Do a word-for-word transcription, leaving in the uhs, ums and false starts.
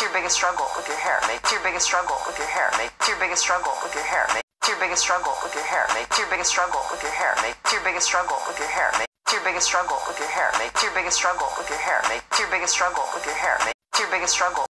your biggest struggle with your hair? Make your biggest struggle with your hair. Make your biggest struggle with your hair. Make your biggest struggle with your hair. Make your biggest struggle with your hair. Make your biggest struggle with your hair. Make your biggest struggle with your hair. Make your biggest struggle with your hair. Make your biggest struggle with your hair. Make your biggest struggle.